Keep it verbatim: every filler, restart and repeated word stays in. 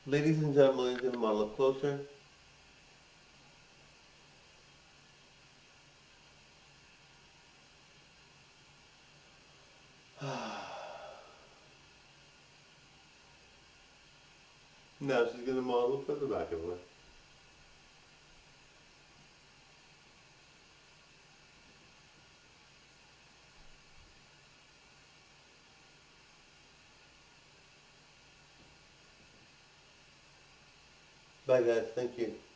Ladies and gentlemen, ladies and gentlemen, model up closer. Now she's going to model for the back of her. Bye guys, thank you.